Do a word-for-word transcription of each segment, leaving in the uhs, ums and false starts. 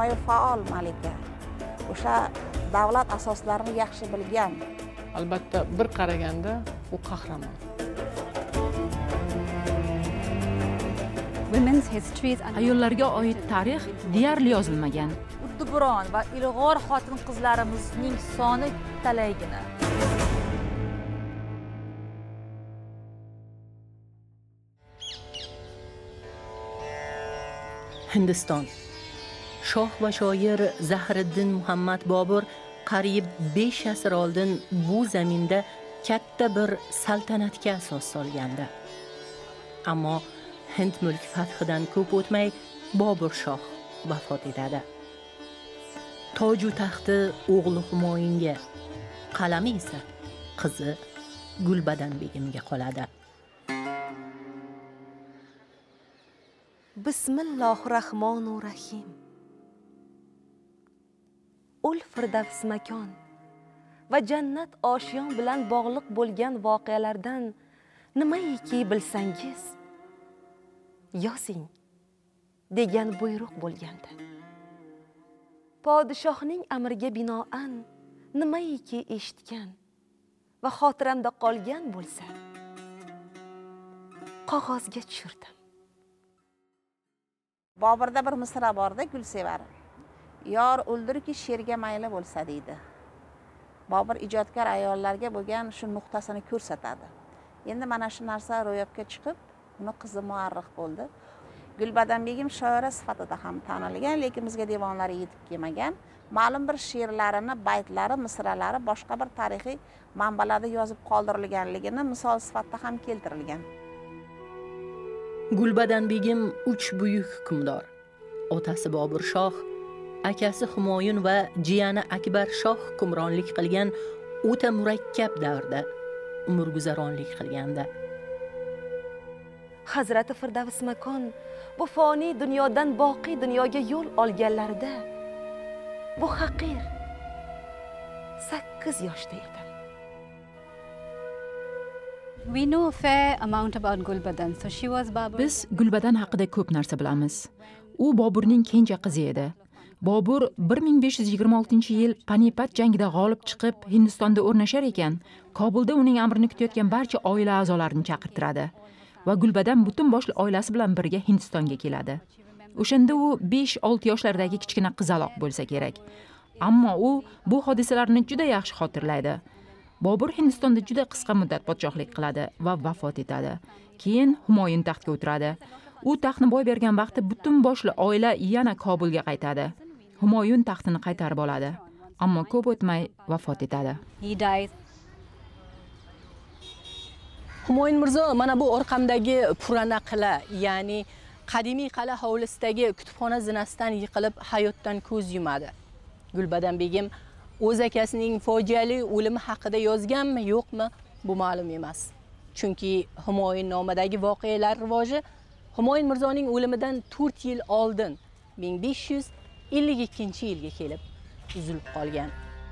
ijtimoiy faol malika. O'sha davlat asoslarini yaxshi bilgan. Albatta bir qaraganda u qahramon. Ayollarga oid tarix deyarli yozilmagan. Udduburon va ilg'or xotin-qizlarimizning soni talaygina. Hindiston. Shoh va shoir Zahiriddin Muhammad Bobur qariyb besh asr oldin bu zaminda katta bir saltanatga asos solgandi. Ammo Hind mulk fathidan ko'p o'tmay Bobur shoh vafot etadi. Toj u taxti o'g'li Humoyunga, qalami esa qizi Gulbadan begimga qoladi. Bismillahirrahmanirrahim. Ul firdavs makon va jannat oshiyon bilan bog'liq bo'lgan voqealardan nimaiki bilsangiz yozing degan buyruq bo'lgandi. Podshohning amriga binoan nimaiki eshitgan va xotiramda qolgan bo'lsa qog'ozga tushirdim. Boburda bir misra borda Gulsevar. Yor o'ldirki sherga mayli bo'lsa deydi. Bobur ijodkor ayollarga bo'lgan shu nuqtasini ko'rsatadi. Endi mana shu narsa ro'yobga chiqib, uni qizi muarrix bo'ldi. Gulbadan begim shoira sifatida ham tanilgan, lekin bizga devonlari yetib kelmagan. Ma'lum bir she'rlarini, baytlari, misralari boshqa bir tarixiy manbalarda yozib qoldirilganligini misol sifatida ham keltirilgan. Gulbadan begim uch buyuk hukmdor. Otasi Bobur shoh, akasi Humoyun va jiyani Akbar shoh hukmronlik qilgan o'ta murakkab davrda umrguzaronlik qilgandi. Hazrati Firdavs makon bu foniy dunyodan boqiy dunyoga yo'l olganlarida bu haqir sakkiz yoshda edi. We know a fair amount about Gulbadan. So she was Babur. Biz Gulbadan haqida ko'p narsa bilamiz. U Boburning kenja qizi edi. Bobur bir ming besh yuz yigirma oltinchi yil Panipat jangida g'olib chiqib Hindistonda o'rnashar ekan, Kobulda uning amrini kutayotgan barcha oila a'zolarini chaqirtiradi va Gulbadan butun boshli oilasi bilan birga Hindistonga keladi. O'shanda u besh olti yoshlardagi kichkina qizaloq bo'lsa kerak. Ammo u bu hodisalarni juda yaxshi xotirlaydi. Bobur Hindistonda juda qisqa muddat podshohlik qiladi va vafot etadi. Keyin Humoyun taxtga o'tiradi. U taxtni boy bergan vaqtda butun boshli oila yana Kobulga qaytadi. Humoyun taxtini qaytarib oladi, ammo ko'p o'tmay vafot etadi. He dies. Humoyun Mirzo mana bu orqamdagi purana qala, ya'ni qadimiy qala hovlisidagi kutubxona zinasidan yiqilib hayotdan ko'z yumadi. Gulbadan begim o'z akasining fojiali o'limi haqida yozganmi, yo'qmi, bu ma'lum emas. Chunki Humoyun nomidagi voqealar rivoji Humoyun Mirzoning o'limidan to'rt yil oldin ming besh yuz ellik ikkinchi yilga kelib uzilib qolgan.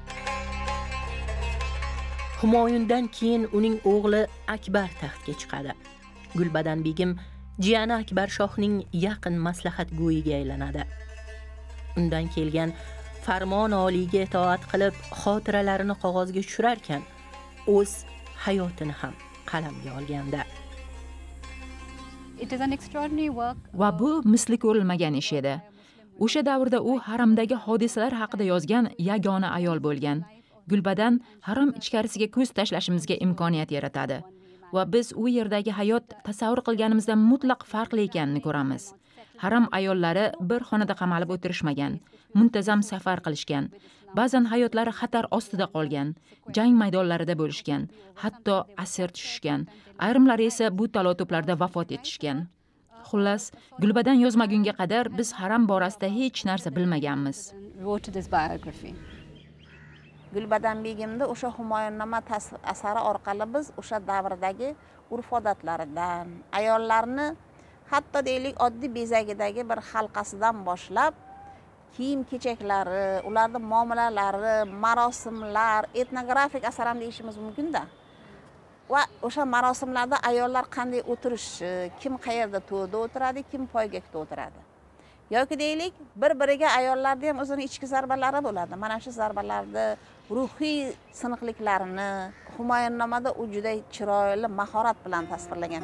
Humoyundan keyin uning o'g'li Akbar taxtga chiqadi. Gulbadan begim jiyani Akbar shohning yaqin maslahatgo'yiga aylanadi. Undan kelgan farmon oliyga itoat qilib xotiralarini qog'ozga tushirar ekan, o'z hayotini ham qalamga olganda. It is an extraordinary work. Va bu misli ko'rilmagan ish edi. O'sha davrda u haramdagi hodisalar haqida yozgan yagona ayol bo'lgan. Gulbadan haram ichkarisiga ko'z tashlashimizga imkoniyat yaratadi va biz u yerdagi hayot tasavvur qilganimizdan mutlaq farqli ekanini ko'ramiz. Haram ayollari bir xonada qamalib o'tirishmagan, muntazam safar qilishgan. Ba'zan hayotlari xatar ostida qolgan, jang maydonlarida bo'lishgan, hatto asir tushishgan. Ayrimlari esa bu talotuplarda vafot etishgan. Xullas, Gulbadan yozmagunga qadar biz haram borasida hech narsa bilmaganmiz. Wrote this biography. Gulbadan begimni o'sha Humoyunnoma asari orqali biz o'sha davrdagi urf-odatlaridan, ayollarni hatto deylik oddiy bezagidagi bir halqasidan boshlab kiyim-kechaklari, ularning muomalalari, marosimlar, etnografik asar ham deyishimiz mumkin-da. Va o'sha marosimlarda ayollar qanday o'tirishi, kim qayerda to'da o'tiradi, kim poygakda o'tiradi. yoki deylik bir-biriga ayollarda ham o'zini ichki zarbalari bo'ladi. Mana shu zarbalarni ruhiy siniqliklarini Humoyunnomada u juda chiroyli mahorat bilan tasvirlagan.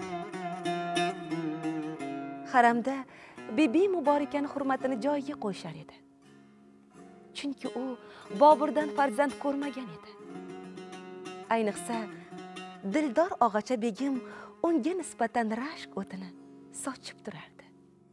Haramda Bibi Muborakani hurmatini joyiga qo'yishar edi. Chunki u Boburdan farzand ko'rmagan edi. Ayniqsa Dildor og'acha begim unga nisbatan rashk o'tini sochib turardi.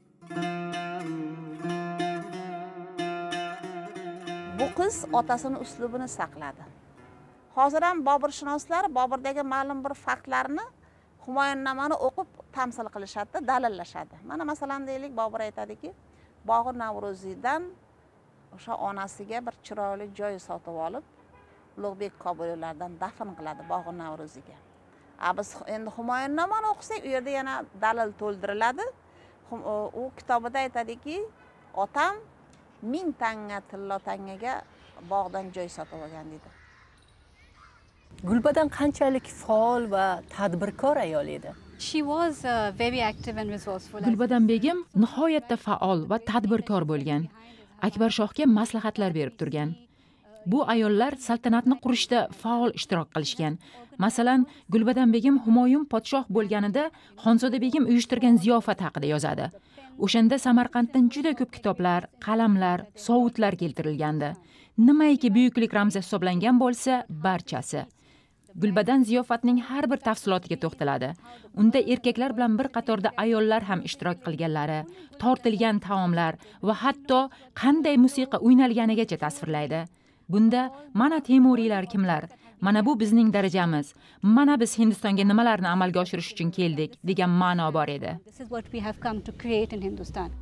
Bu qiz otasini uslubini saqladi. Hozir ham Boburshunoslar Boburdagi ma'lum bir faktlarni Humoyunnomani o'qib tamsil qilishadi, dalillashadi. Mana masalan deylik, Bobur aytadiki, Bog'ir Navro'ziydan o'sha onasiga bir chiroyli joy sotib olib, Ulug'bek Qobulilardan dafn qiladi Bog'ir Navro'ziga. A biz endi Humoyunnomani o'qisak, u yerda yana dalil to'ldiriladi. U kitobida aytadiki, otam ming tanga tillo tangaga bog'dan joy sotib olgan dedi. Gulbadan qanchalik faol va tadbirkor ayol edi? She was uh, very active and resourceful. Gulbadan begim nihoyatda faol va tadbirkor bo'lgan. Akbar Shohga maslahatlar berib turgan. Bu ayollar saltanatni qurishda faol ishtirok qilishgan. Masalan, Gulbadan begim Humoyun podshoh bo'lganida Xonzoda begim uyushtirgan ziyofat haqida yozadi. O'shanda Samarqanddan juda ko'p kitoblar, qalamlar, sovutlar keltirilgandi. Nimaiki buyuklik ramzi hisoblangan bo'lsa, barchasi. Gulbadan ziyofatning har bir tafsilotiga to'xtaladi. Unda erkaklar bilan bir qatorda ayollar ham ishtirok qilganlari, tortilgan taomlar va hatto qanday musiqa o'ynalganigacha tasvirlaydi. Bunda mana Temuriylar kimlar, mana bu bizning darajamiz, mana biz Hindistonga nimalarni amalga oshirish uchun keldik degan ma'no bor edi. This is what we have come to create in Hindustan.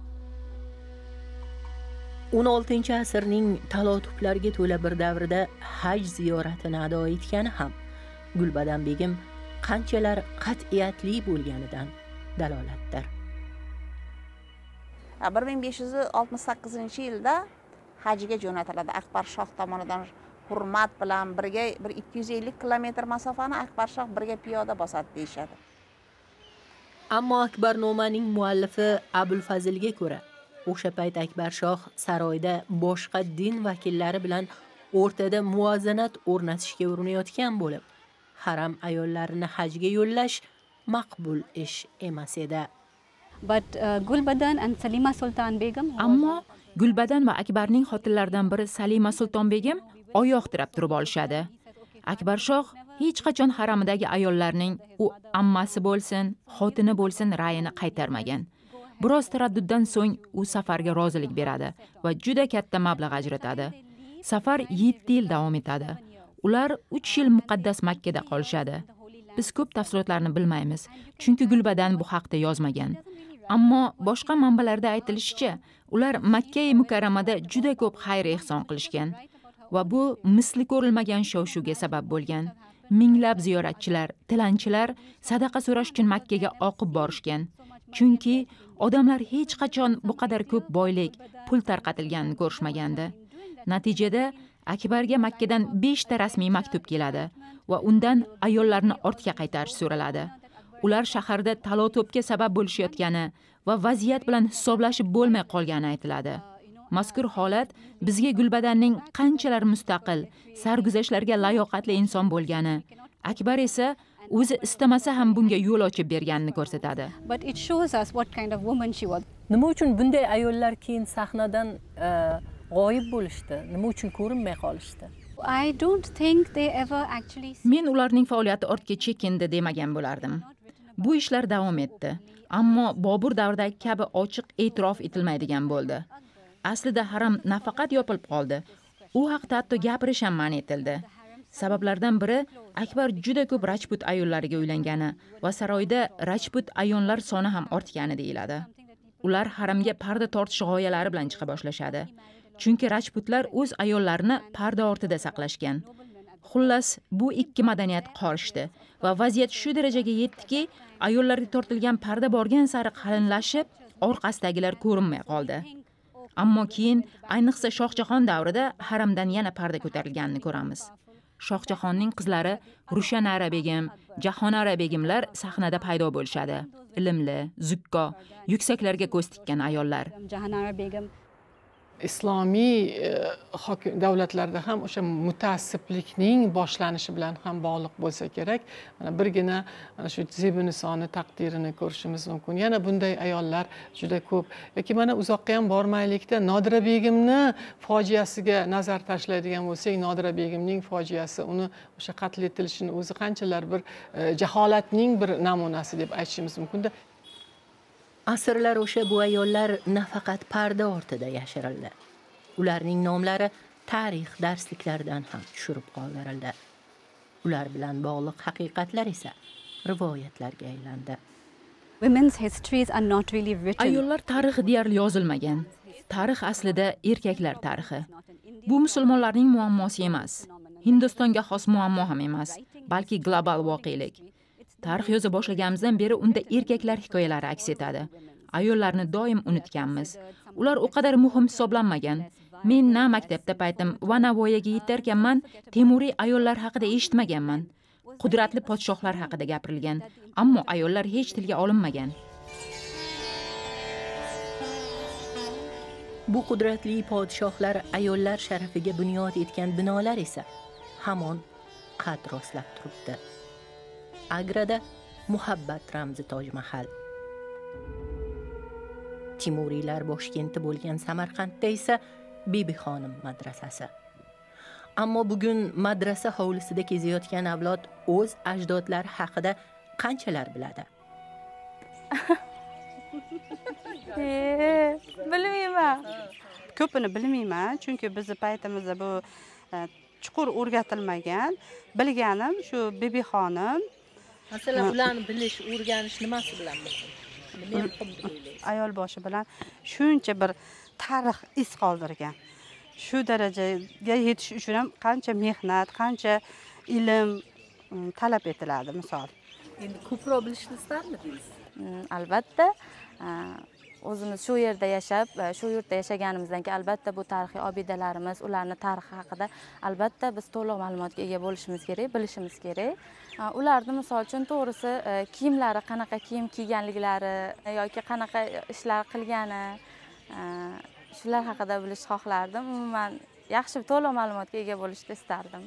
o'n oltinchi asrning talotuplarga to'la bir davrida haj ziyoratini ado etgani ham Gulbadan begim qanchalar qat'iyatli bo'lganidan dalolatdir. bir ming besh yuz oltmish sakkizinchi yilda hajga jo'natiladi. Akbar Shoh tomonidan hurmat bilan birga bir ikki yuz ellik kilometr masofani Akbar Shoh birga piyoda bosadi deyshadi. Ammo Akbarnomaning muallifi Abul Fazilga ko'ra, o'sha payt Akbar Shoh saroyda boshqa din vakillari bilan o'rtada muvozanat o'rnatishga urinayotgan bo'lib, haram ayollarini hajga yo'llash maqbul ish emas edi. But uh, Gulbadan and Salima Sultan Begum. Ammo Gulbadan va Akbarning xotinlaridan biri Salima Sulton begim oyoq tirab turib olishadi. Akbar Shoh hech qachon haramidagi ayollarning u ammasi bo'lsin, xotini bo'lsin ra'yini qaytarmagan. Biroz taradduddan so'ng u safarga rozilik beradi va juda katta mablag' ajratadi. Safar yetti yil davom etadi. Ular uch yil muqaddas Makkada qolishadi. Biz ko'p tafsilotlarni bilmaymiz, chunki Gulbadan bu haqda yozmagan. Ammo boshqa manbalarda aytilishicha, ular Makka-i Mukarramada juda ko'p xayr-ehson qilishgan va bu misli ko'rilmagan shov-shuvga sabab bo'lgan. Minglab ziyoratchilar, tilanchilar sadaqa so'rash uchun Makkaga oqib borishgan. Chunki odamlar hech qachon bu qadar ko'p boylik, pul tarqatilganini ko'rishmagandi. Natijada Akbarga Makkadan besh ta rasmiy maktub keladi va undan ayollarni ortga qaytarish so'raladi. Ular shaharda talotopga sabab bo'lishayotgani va vaziyat bilan hisoblashib bo'lmay qolgani aytiladi. Mazkur holat bizga Gulbadanning qanchalar mustaqil, sarguzashtlarga layoqatli inson bo'lgani, Akbar esa o'zi istamasa ham bunga yo'l ochib berganini ko'rsatadi. But it shows us what kind of woman she was. Nima uchun bunday ayollar keyin sahnadan g'oyib bo'lishdi? Nima uchun ko'rinmay qolishdi? I don't think they ever actually. Men ularning faoliyati ortga chekindi demagan bo'lardim. Bu ishlar davom etdi, ammo Bobur davridagi kabi ochiq e'tirof etilmaydigan bo'ldi. Aslida haram nafaqat yopilib qoldi, u haqda hatto gapirish ham man etildi. Sabablardan biri Akbar juda ko'p Rajput ayollariga uylangani va saroyda Rajput ayollar soni ham ortgani deyiladi. Ular haramga parda tortish g'oyalari bilan chiqa boshlashadi. Chunki Rajputlar o'z ayollarini parda ortida saqlashgan. Xullas, bu ikki madaniyat qorishdi va vaziyat shu darajaga yetdiki, ayollarga tortilgan parda borgan sari qalinlashib, orqasidagilar ko'rinmay qoldi. Ammo keyin, ayniqsa Shohjahon davrida haramdan yana parda ko'tarilganini ko'ramiz. Shohjahonning qizlari Rushanara begim, Jahonara begimlar sahnada paydo bo'lishadi. Ilmli, zukko, yuksaklarga ko'z tikkan ayollar. Jahanara begim. Islomiy hokim davlatlarda ham o'sha mutaassiblikning boshlanishi bilan ham bog'liq bo'lsa kerak. Mana birgina mana shu Zebinisoni taqdirini ko'rishimiz mumkin. Yana bunday ayollar juda ko'p. Yoki mana uzoqqa ham bormaylikda Nodira begimni fojiasiga nazar tashlaydigan bo'lsak, Nodira begimning fojiasi, uni o'sha qatl etilishini o'zi qanchalar bir jaholatning bir namunasi deb aytishimiz mumkin-da. Asrlar o'sha bu ayollar nafaqat parda ortida yashirildi. Ularning nomlari tarix darsliklaridan ham tushirib qoldirildi. Ular bilan bog'liq haqiqatlar esa rivoyatlarga aylandi. Women's histories are not really written. Ayollar tarixi deyarli yozilmagan. Tarix aslida erkaklar tarixi. Bu musulmonlarning muammosi emas. Hindistonga xos muammo ham emas, balki global voqelik. Tarix yoza boshlaganimizdan beri unda erkaklar hikoyalari aks etadi. Ayollarni doim unutganmiz. Ular o qadar muhim hisoblanmagan. Men na maktabda paytim va na voyaga yetarkanman, Temuriy ayollar haqida eshitmaganman. Qudratli podshohlar haqida gapirilgan, ammo ayollar hech tilga olinmagan. Bu qudratli podshohlar ayollar sharafiga bunyod etgan binolar esa hamon qad rostlab turibdi. Agrada muhabbat ramzi Toj Mahal. Timuriylar boshkenti bo'lgan Samarqandda esa Bibixonim madrasasi. Ammo bugun madrasa hovlisida kezayotgan avlod o'z ajdodlari haqida qanchalar biladi? E, bilmayman. Ko'pini bilmayman, chunki bizning paytimizda bu chuqur o'rgatilmagan. Bilganim shu Bibixonim. Masalan, ularni bilish, o'rganish nimasi bilan mumkin? Nima muhim deb o'ylaysiz? Ayol boshi bilan shuncha bir tarix iz qoldirgan. Shu darajaga yetish uchun ham qancha mehnat, qancha ilm talab etiladi, misol. Endi ko'proq bilishni istardingiz? Albatta, o'zimiz shu yerda yashab, shu yurtda yashaganimizdan keyin albatta bu tarixiy obidalarimiz, ularni tarixi haqida albatta biz to'liq ma'lumotga ega bo'lishimiz kerak, bilishimiz kerak. Ularni misol uchun to'g'risi kiyimlari qanaqa kiyim kiyganliklari yoki qanaqa ishlar qilgani, shular haqida bilish xohlardim. Umuman yaxshi to'liq ma'lumotga ega bo'lishni istardim.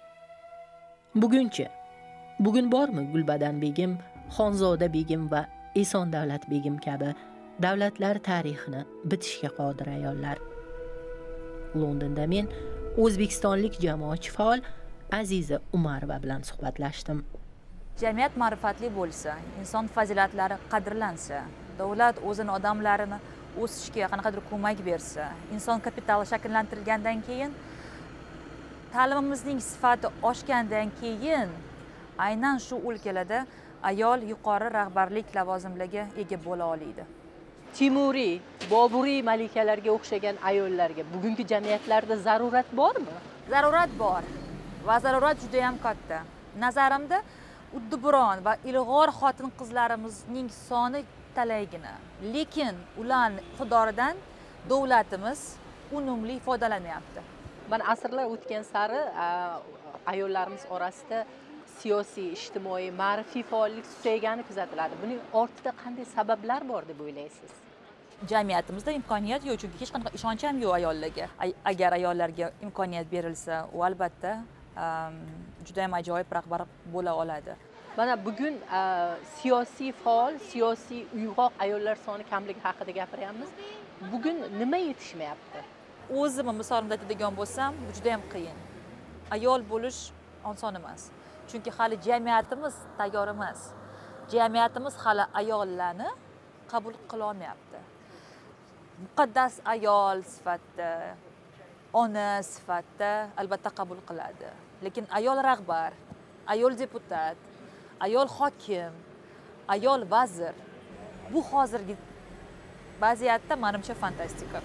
Bugunchi bugun bormi Gulbadan begim, Xonzoda begim va Eson Davlat begim kabi davlatlar tarixini bitishga qodir ayollar? Londonda men o'zbekistonlik jamoatchi faol Aziza Umarova bilan suhbatlashdim. Jamiyat ma'rifatli bo'lsa, inson fazilatlari qadrlansa, davlat o'zini odamlarini o'sishga qanaqadir ko'mak bersa, inson kapitali shakllantirilgandan keyin, ta'limimizning sifati oshgandan keyin aynan shu o'lkalarda ayol yuqori rahbarlik lavozimlariga ega bo'la oladi. Timuriy, Boburiy malikalarga o'xshagan ayollarga bugungi jamiyatlarda zarurat bormi? Zarurat bor va zarurat juda ham katta. Nazarimda uddiburon va ilg'or xotin qizlarimizning soni talaygina, lekin ularning iqtidoridan davlatimiz unumli foydalanyapti. Mana asrlar o'tgan sari ayollarimiz orasida siyosiy, ijtimoiy, ma'rifiy faollik susaygani kuzatiladi. Buning ortida qanday sabablar bor deb o'ylaysiz? Jamiyatimizda imkoniyat yo'q, chunki hech qanaqa ishonch ham yo'q ayollarga. Agar ayollarga imkoniyat berilsa, u albatta juda ham ajoyib rahbar bo'la oladi. Mana bugun siyosiy faol, siyosiy uyg'oq ayollar soni kamligi haqida gapiryapmiz. Bugun nima yetishmayapti? O'zimni misolimda aytadigan bo'lsam, bu juda ham qiyin. Ayol bo'lish oson emas. Chunki hali jamiyatimiz tayyor emas. Jamiyatimiz hali ayollarni qabul qila olmayapti. Muqaddas ayol sifatida, ona sifatida albatta qabul qiladi. Lekin ayol rahbar, ayol deputat, ayol hokim, ayol vazir bu hozirgi vaziyatda menimcha fantastika.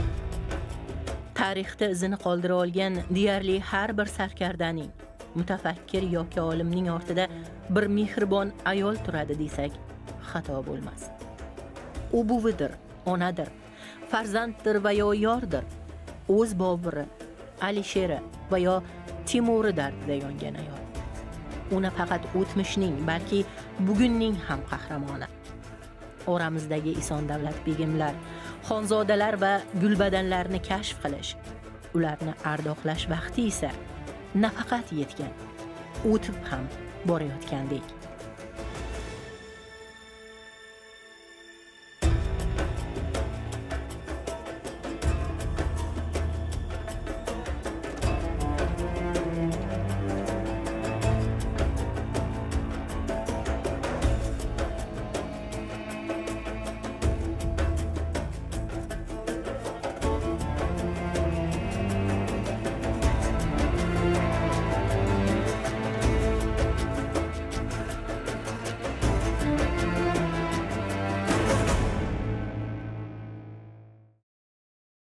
Tarixda izini qoldira olgan deyarli har bir sarkardaning, mutafakkir yoki olimning ortida bir mehribon ayol turadi desak xato bo'lmas. U buvidir, onadir, farzanddir va yo yordir. O'z Boburi, Alisheri va yo Timuri dardida yongan ayol. Uni faqat o'tmishning, balki bugunning ham qahramoni. Oramizdagi Eson davlat begimlar, xonzodalar va gulbadanlarni kashf qilish, ularni ardoqlash vaqti esa nafaqat yetgan, o'tib ham borayotgandek.